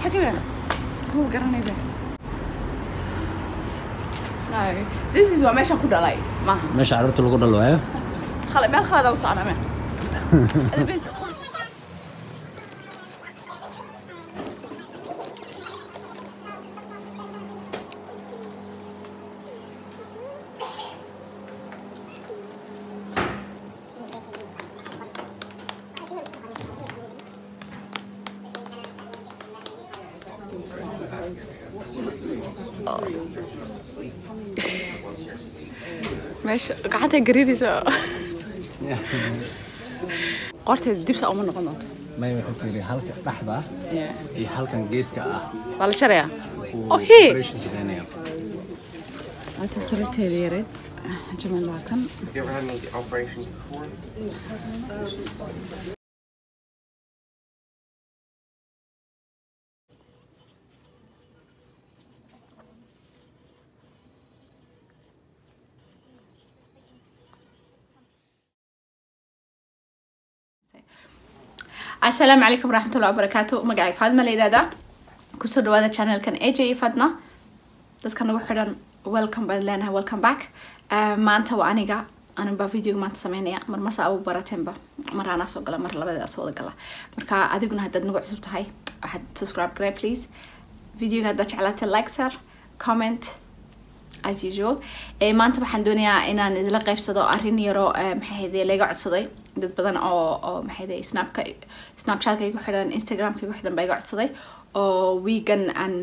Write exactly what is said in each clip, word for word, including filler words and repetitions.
حكي هو قرني به no this is what ماشي كده لاي ما ماشي عرفت اللي قدر له ايه خلي بال خذا وصعنا ما بس ماشي قعدتها قريريسة قرتها دبسة أو من قناة ما يحكي هلك لحظة هي هلكن جيسكا ولا شريعة أو هي أنت صرت هذي يا ريت جمال لكن Have you ever had any operations before? السلام عليكم ورحمة الله وبركاته مقعي فاطمة ليدادا كسر دوادة channel كان اي جي فاطمة dadka nagu xidhan welcome baan leenahay welcome back maanta waa aniga anba video maanta sameynaya mar mar saa u baratemba mar ana soo gala mar labada soo wada gala marka adiguna hadad nagu cusub tahay waxaad subscribe garay please video ga hadad jeclaatay like share comment as usual ee maanta waxaan doonayaa inaan idila qaybsado arrin yaro maxay ahayd laga codsaday dad badan oo oo maxay ahayd snapka snapchat ka igu xidhan instagram ka igu xidhan baa iga codsaday oo vegan and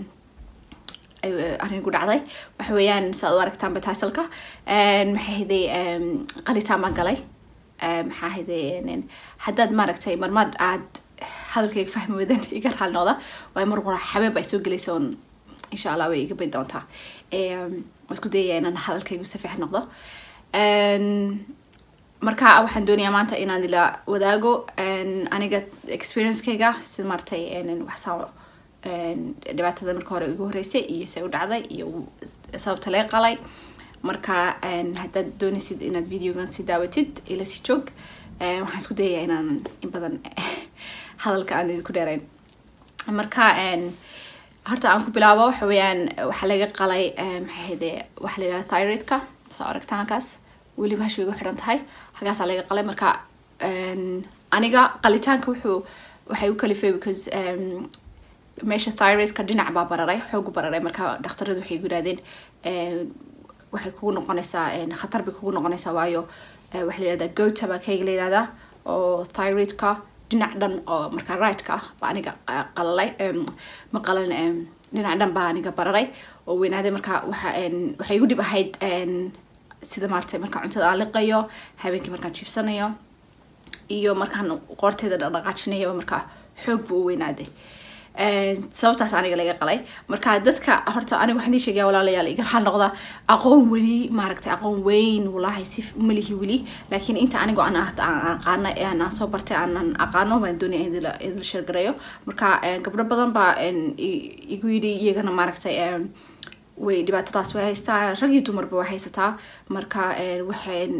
arrin ku dhacday waxa weeyaan saad u aragtaan bataasalka een maxay ahayd qalitaan ma galay maxay ahayd haddaad maaragtay marmad aad hadalkayga fahmi wadan iga raalnooda way mar qura xabeeb ay soo galaysoon insha Allah way iga bay doontaa ee isku dayaya inaan hadalkaygu si fiican noqdo een marka waxaan doonayaa maanta inaan ila wadaago aniga experience-kayga sida martay een wax soo dhibaatada marka hore ugu horeysay iyo say u dhacday iyo sababta la qalay marka haddaad doonaysid inaad videogan si daawatid ila si joog waxaan isku dayayaa inaan in badan hadalka aan idinku dheerayn marka horta aan ku bilaabo waxa weeyaan waxa laga qalay maxay ahayd waxa la yiraahdo thyroidka soo aragtaankaas weli waxa igu xidhan tahay xagaas laga qalay marka aniga qalitaanka wuxuu waxay u kalifay because meesha thyroidka dhinac baa bararay xoog bararay marka dhakhtaradu waxay yiraahdeen waxay kugu noqonaysaa khatar bay kugu noqonaysaa waayo waxa la yiraahdaa gota baa kayga la yiraahdaa oo thyroidka dhinac dhan oo marka right-ka baa aniga qalalay ma qalan dhinac dhan baa aniga bararay oo weynaaday marka waxa waxay igu dhib ahayd sida maartay marka cuntada aan liqayo habeenkii markaan jiifsanayo iyo markaan qoorteeda dhaqaajinayo marka xoog buu weynaaday sababtaas aniga laga qalay marka dadka horta aniga waxaan sheegay walaalayaal iga raal noqda aqoon wali maaragtay aqoon weyn wallahi si malihi wali laakiin inta aniga aan aqaan aan soo bartay aan aqaano baan doonay in la share gareeyo marka gabdho badan baa igu yiri iyagana maaragtay way dhibaatadaas way haystaa rag iyo dumarba way haysataa marka waxaan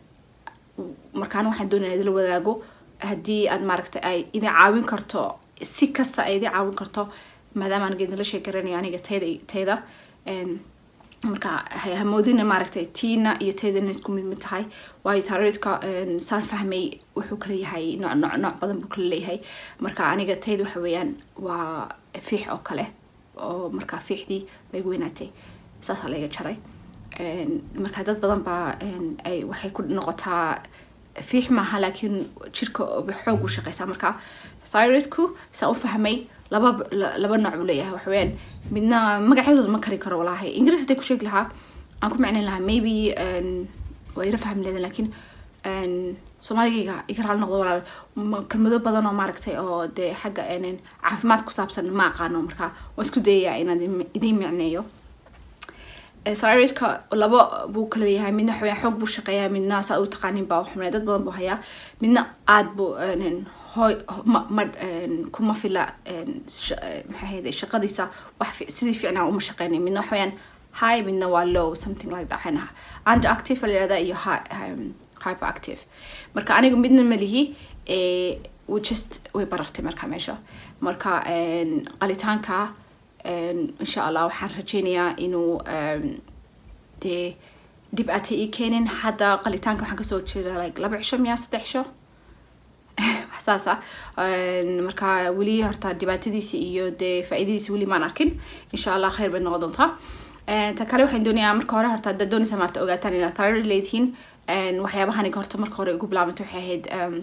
markaan waxaan doonay in la wadaago haddii aad maaragtay ay idin caawin karto si kasta ay idin caawin karto maadaama aan geedin la sheekaranayo aniga tayda tayda marka hamoodina maaragtay tiina iyo taydana isku mid mid tahay waayo thyroidka saan fahmay wuxuu kala yahay nooc nooc nooc badan buu kala leeyahay marka aniga tayda waxa weeyaan waa fiix oo kale oo marka fiixdii bay weynaatay saas laga jaray marka dad badan baa ay waxay ku noqotaa fiix maaha laakiin jirka xoog u shaqeysaa marka thyroidku saa u fahmay laba laba nooc uu leeyahay waxa weeyaan midna magacyadooda ma kari karo walaahay ingiriis haday ku sheeg lahaa aan ku macnayn lahaa maybe way ira fahmi leedahay laakiin Soomaaliga iga raal noqdo walaal kalmado badan oo maaragtay oo de xagga caafimaad ku saabsan ma aqaano marka waan isku dayayaa inaan idin macneeyo thyroidka laba buu kala leeyahay midna waxa weeyaan xoog buu shaqeeyaa midna saa u taqaanin baa wax dad badan buu hayaa midna aad buu هاي ما ما كم في لا محيدة شقة ديسا واحد سيدي في عنا ومش شقيني من نوعين high من نوع low something like that حنا عند active اللي هذا إيه hyper active مركا أنا قم بدنا مليه just way barartay marka meesha marka qalitaanka insha Allah waxaan rajeynayaa inuu dee dib aad ii keenin hadda qalitaanka waxaan kasoo jeedaa like laba cisho miyaa saddex cisho waxsaasa marka weli horta dhibaatadiisa iyo dee faa'iidadiisa weli maan arkin insha Allah khayr bay noqon doontaa ta kale waxaan doonayaa marka hore horta hadda doonaysa maarta ogaataan inaad thyroid leedihiin waxyaabahan horta marka hore ugu bilaabantay waxay ahayd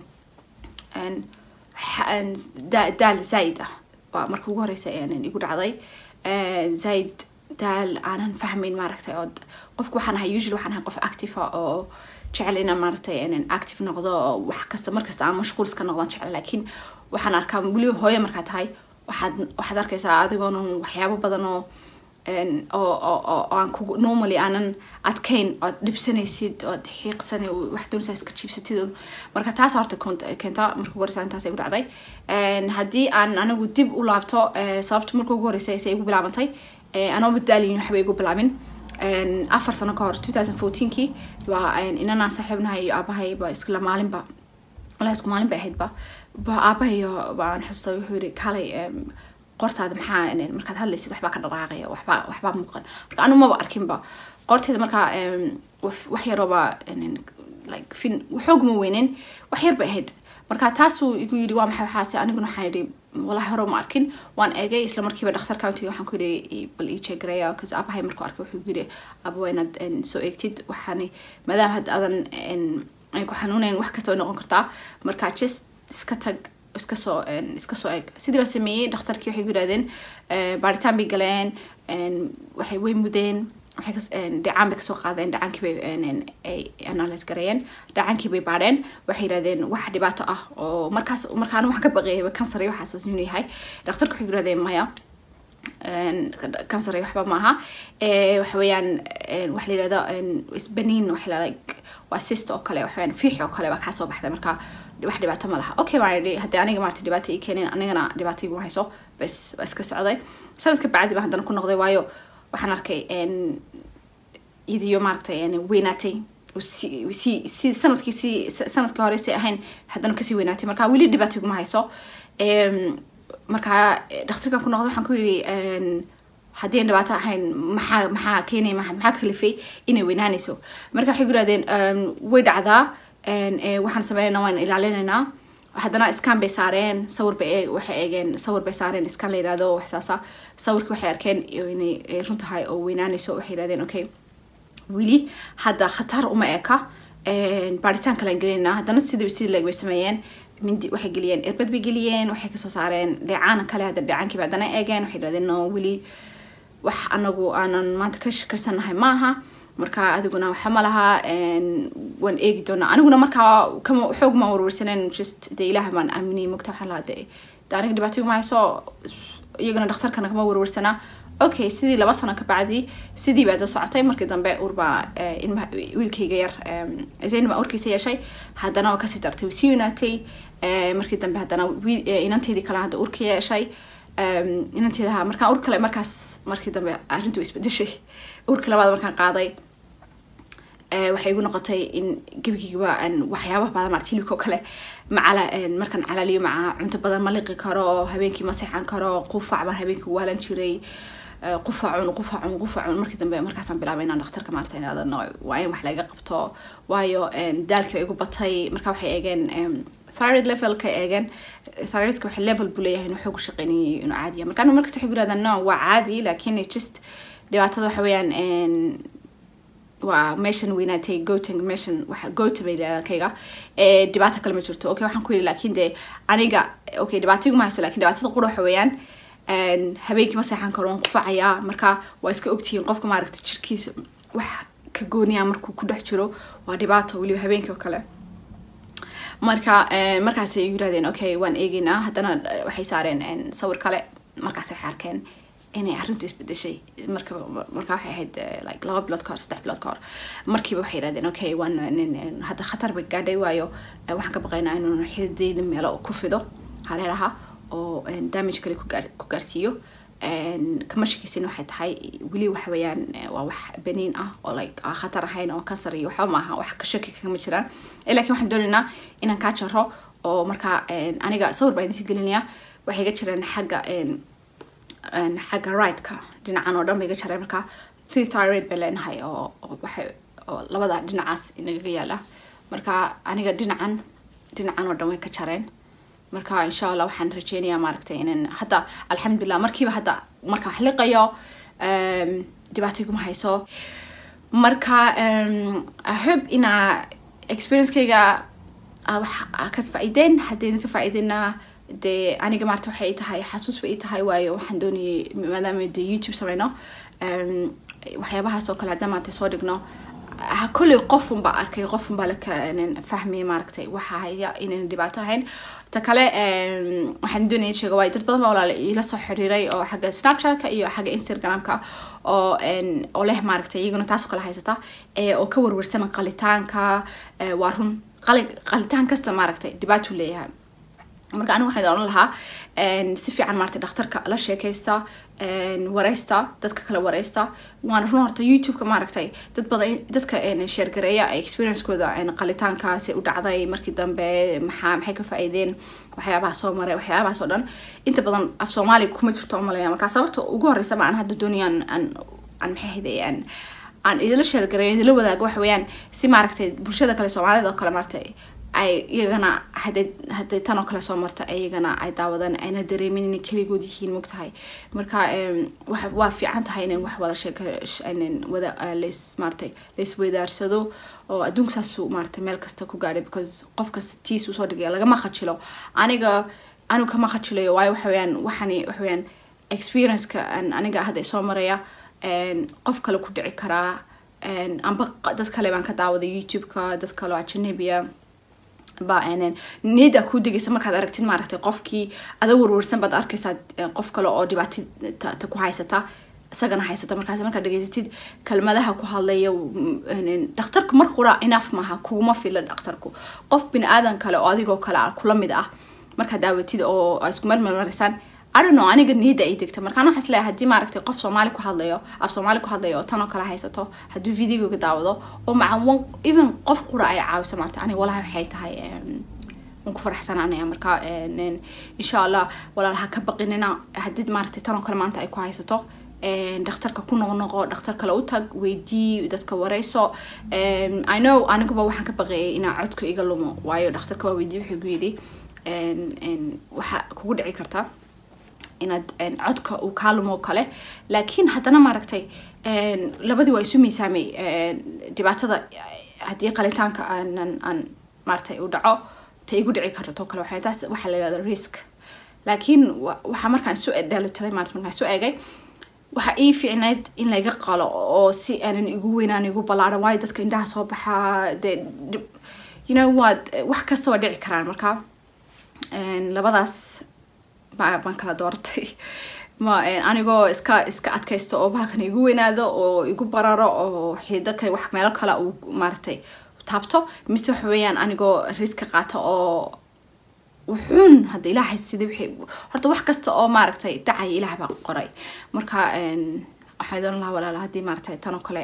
daal zaid ah waa marka ugu horeysa igu dhacday zaid daal aanan fahmayn maaragtay oo qofku waxaan ahay usually waxaan ahay qof active oo jecel inaan maaragtay inaan active noqdo oo wax kasta markasta aan mashquul iska noqdaan jecel laakiin waxaan arkaa weli hooyo markaa tahay waxaad waxaad arkaysaa adigoona waxyaabo badan oo oo oo aan ku normally aanan adkayn oo dhibsanaysid oo xiiqsanay wax doonaysa iska jiibsatid marka taas horta keenta marka ugu horeysa intaas ay u dhacday haddii aan anigu dib u laabto sababta marka ugu horeysa ay igu bilaabantay anoo badaalin waxba igu bilaabin afar sano ka hor twenty fourteen-kii waa inanaan saaxiibnahay iyo aabahay ba isla maalinba walahi isku maalin bay ahayd ba ba aabahay baan xasuustay wuxuu yiri kalay qortaada maxaa markaad hadlaysid waxbaa ka dhaqaaqaya waxbaa waxbaa muuqan marka anu maba arkinba qorteeda markaa wax yarooba like fin xoog ma weynin wax yar bay ahayd marka taasuu igu yidhi waa maxay waxaase aniguna waxaan yidhi walahi hore ma arkin waan eegay isla markiiba dhakhtarka intii waxaan ku yidhi bal ii jeegareeya because aabahay markuu arkay wuxuu yidhi aba waa inaad soo eegtid waxaani maadaama hadda aadan ay ku xanuunayn wax kasta way noqon kartaa marka just iska tag iska soo iska soo eeg sidii baa sameeyey dhakhtarkii waxay yidhahdeen baaritaan bay galeen waxay way mudeen waxay dhacaan bay kasoo qaadeen dhacaankii bay ay analyse gareeyeen dhacaankii bay baadheen waxay yidhahdeen wax dhibaato ah oo markaas markaan waxaan ka baqeeyay kansar iyo waxaas inuu yahay dhakhtarku waxay yidhahdeen maya kansar iyo waxba maaha waxa weeyaan wax la yidhahdo isbaniin wax la like waa cyst oo kale waxa weeyaan fiix oo kale baa ka soo baxday marka wax dhibaato ma laha okay baan yidhi haddii aniga maarta dhibaato ii keenin anigana dhibaato igu hayso bas waa iska socday sanadka bacdi baan haddana ku noqday waayo waxaan arkay idiyo maaragtay weynaatay si si sanadkii si sanadkii hore si ahayn haddana kasii weynaatay marka weli dhibaato iguma hayso marka dhakhtarkan ku noqday waxaan ku yidhi haddii aan dhibaato ahayn maxaa maxaa keenay maxaa kalifay inay weynaanayso marka waxay yidhahdeen way dhacdaa waxaan sameynaynaa waan ilaalinaynaa haddana iskaan bay saareen sawir bay waxay eegeen sawir bay saareen iskaan la yidhahdo waxsaasa sawirkii waxay arkeen inay run tahay oo weynaanayso waxay yidhahdeen okay weli hadda khatar uma eka baaritaan kale aan gelinaynaa haddana sidii sidii leeg bay sameeyeen mindi waxay geliyeen irbad bay geliyeen waxay kasoo saareen dhacaan kale hadda dhacaankii bay haddana eegeen waxay yidhahdeen no weli wax anagu aanan maanta ka shakarsanahay maaha marka adiguna waxa ma laha waan eegi doonaa aniguna markaa kama xoog ma warwarsaneen just dee ilaah baan aaminay mogta waxaan lahaa dee aniga dhibaato iguma hayso iyaguna dhakhtarkana kama warwarsanaa okay sidii laba sano ka bacdi sidii baa socotay markii dambe urbaa ilmaha wiilkayga yar zayn ma urkiisa yeeshay haddana oo kasii dartay sii weynaatay markii dambe haddana inanteedii kale hadda urka yeeshay inanteedaha markaan ur kale markaas markii dambe arrintu isbedeshay urka labaad markaan qaaday waxay igu noqotay in gebigayba waxyaabaha badan maarta hilibka oo kale macala markaan calaaliyo maca cunto badan ma liqi karo habeenkii ma seexan karo qufac baan habeenkii waalan jiray qufacun qufacun qufacun markii dambe markaasaan bilaabay inaan dhakhtarka maarta inaadano waa in wax laga qabto waayo daalkii igu batay marka waxay eegeen thyroid level ka eegeen thyroidka waxa level buu leeyahay inuu xoog u shaqeynayo inuu caadi yahay marka anigu markasta waxay yiraahdaan no waa caadi laakiin just dhibaatada waxa weeyaan waa meeshan weynaatay goating meeshan waxa goat bay leedahay ee dhibaato kale ma jirto okay waxaan ku yiri laakiin de aniga okay dhibaato igu ma hayso laakiin dhibaatada qura waxa weeyaan habeenkii ma seexan karo waan qufacaya marka waa iska ogtihiin qofka maaragtay jirkiisa wax ka gooniya markuu ku dhex jiro waa dhibaato waliba habeenkii oo kale marka markaas ay yiraahdeen okay waan eegaynaa haddana waxay saareen sawir kale markaas waxay arkeen inay arrintu isbedeshay marka marka waxay ahayd like laba bilood ka hor saddex bilood ka hor markiiba waxay yiraahdeen okay waan hadda khatar bay gaadhay waayo waxaan ka baqaynaa inuu xididayda meelo ku fido hareeraha oo damage kale ku gaarsiiyo kamashikiisina waxay tahay weli waxa weeyaan waa wax baniin ah oo like khatar ahayn oo kansar iyo waxba maaha wax ka shaki kama jiraan laakiin waxaan doonaynaa inaan ka jaro oo marka aniga sawir baan idin gelinaya waxay iga jireen xagga xagga right-ka dhinacan oo dhan bay iga jireen marka thyroid baa leenahay oo waxay oo labada dhinacaas inaga yaala marka aniga dhinacan dhinacan oo dhan way ka jareen marka insha Allah waxaan rajeynayaa maaragtay inaan hadda alxamdulillah markiiba hadda marka wax liqayo um dhibaato kuma hayso marka um I hope ina experience-kayga wax ka faa'iideen hadii ka faa'iideyna de aniga maarta waxay tahay xasuus way tahay waayo waxaan doonayay maadaama de YouTube sameeyno um waxyaabahaas oo kale hadda maanta soo dhigno كل قفهم باركي قفهم بالك إن فهمي ماركتي وحايا إن دبعتها هين تكلا وحن دوني شيء قوي تتبضم ولا إلى صحريري أو حاجة سناب شات كأيو حاجة إنستغرام كا أو إن أوله ماركتي يجون تاسو كلا هايستا أو كور ورسنا قلتان كا وارهم قل قلتان كست ماركتي دبعتوا ليها marka anigu waxay dooran lahaa een si fiican maartay dhakhtarka la sheekaysta een wareysta dadka kala wareysta waan run horta YouTube ka maartay dad badan dadka een share gareeya experience-kooda een qalitaankaasi u dhacday markii dambe maxaa maxay ka faa'iideen waxyaabaha soo maray waxyaabaha soo dhan inta badan af Soomaali kuma jirto Soomaaliya marka sababta ugu horeysa ma aan hadda doonayaan aan aan maxay hadayaan aan idin la share gareeyo idin la wadaago wax weeyaan si maartay bulshada kale Soomaalida oo kale maartay ay iyagana hadii hadii tan oo kale soo marta ayagana ay daawadaan ayna dareemin in kaligood yihiin mugtahay marka waxa waa fiican tahay in wax wada sheekaysan wada lees martay lees weedaarsado oo adduunkaas soo martay meel kasta ku gaaray because qof kasta tiis soo dhigay laga ma khajilo aniga anu kama khajilayo way waxa weeyaan waxani waxa weeyaan experience ka aniga hadda soo maraya een qof kale ku dhici kara een amba dad kale baan ka daawaday YouTube ka dad kale oo ajnabiya ba aanan nida ku digaysa markaad aragtid maaragtay qofkii ada warwarsan bad arkaysaa qof kale oo dhibaato ta ku haysata isagana haysata markaas marka dhageysatid kalmadaha ku hadlaya dhakhtarku mar qura enough maaha kuma fila dhakhtarku qof bin aadan kale oo adigoo kale kula mid ah marka daawatid oo isku mar marmarsan I don't know aniga nida ay digta marka waxaan isleeyahay hadii maaragtay qof Soomaali ku hadlayo af Soomaali ku hadlayo tan oo kale haysato hadii video ka daawado oo macaan even qof qura ay caawiso maarta aniga walahi waxay tahay aan ku faraxsanaanaya marka insha Allah walaalaha ka baqinina hadii maaragtay tan oo kale maanta ay ku haysato een dhakhtarka ku noqnoqo dhakhtar kale u tag weydii dadka wareyso een I know aniga waxaan ka baqay in codku iga lumo waayo dhakhtarka weydii wuxuu ku yiri een een waxa kugu dhici karta inaad een codka uu kaalumo kale laakiin hadana maaragtay een labadii way isu miisaamay een dhibaatada hadii qalitaanka aan aan maartay u dhaco tay igu dhici karto kale waxa taas waxa la yiraahdaa risk laakiin waxa markaan soo dheelatiray maartay markaan soo eegay waxa ii fiicneed in la iga qalo oo si aanan igu weynaan igu balaaran way dadka indhaha soo baxa you know what wax kasta waa dhici karaan marka een labadaas baan kala doortay ma anigoo iska iska adkaysto oo baakan igu weynaado oo igu bararo oo xidaka wax meel kale uu maartay taabto mise wax weeyaan anigoo risk qaato oo wuxuun hada ilaahay sidii wixii horta wax kasta oo maartay dhacay ilaahay baa qoray marka een waxay doon lahaa walaal hadii maartay tan oo kale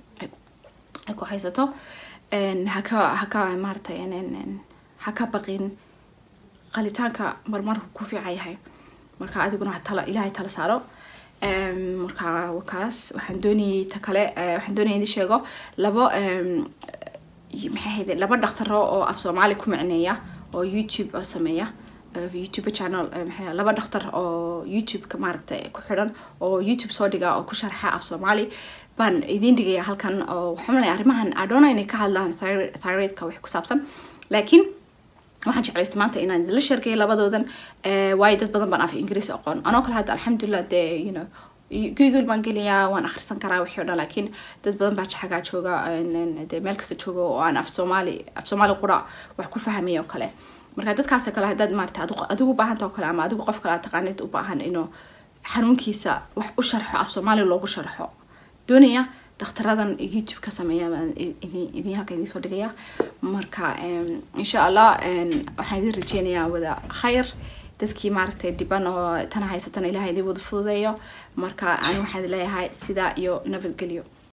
ay ku haysato een haka haka maartay een haka baqin qalitaanka marmar ku fiican yahay marka adiguna tala ilaahay tala saaro um marka wakaas waxaan doonayay ta kale waxaan doonayay in sheego labo um maxay hayde laba dhakhtar oo af Soomaali ku macneeya oo YouTube sameeya YouTube channel maxay laba dhakhtar oo YouTube ka maaragtay ku xiran oo YouTube soo dhiga oo ku sharxa af Soomaali baan idin dhigaya halkan oo waxaan arrimahan adoona inay ka hadlaan thyroid ka wax ku saabsan laakiin waxaan jeclaystay maanta inaan la sheerkay labadoodan ee way dad badan baan af Ingiriisi aqoon anoo kale hadda alxamdulillah de you know Google baan geliyaa waan akhrisan karaa wixii dhan laakiin dad badan baa xaga jooga de meel kasta jooga oo aan af Soomaali af Soomaali qura wax ku fahmayo kale marka dadkaas kale hadad maartay adigu baahan tahay kale ama adigu qof kale taqaanid u baahan inuu xanuunkiisa wax u sharxo af Soomaali loogu sharxo doonaya dhakhtarradan YouTube ka sameeyaan idin idin halka idin soo dhigaya marka insha Allah waxaan idin rajeynayaa wada khayr dadkii maartay diban oo tan haysatan ilaahay idin wada fududeeyo marka aan waxaan leeyahay sida iyo nabadgelyo